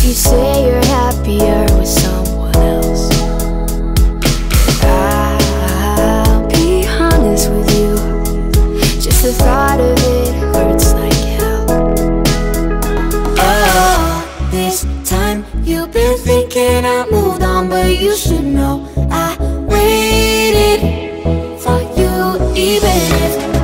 You say you're happier with someone else. I'll be honest with you, just the thought of it hurts like hell. Oh, this time you've been thinking I moved on, but you should know I waited for you. Even if